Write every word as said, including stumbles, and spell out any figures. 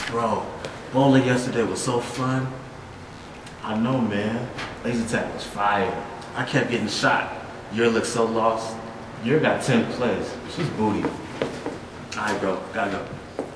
Bro, bowling yesterday was so fun. I know, man. Laser tag was fire. I kept getting shot. Your looked so lost. You got ten plays. She's booty. Alright, bro. Gotta go.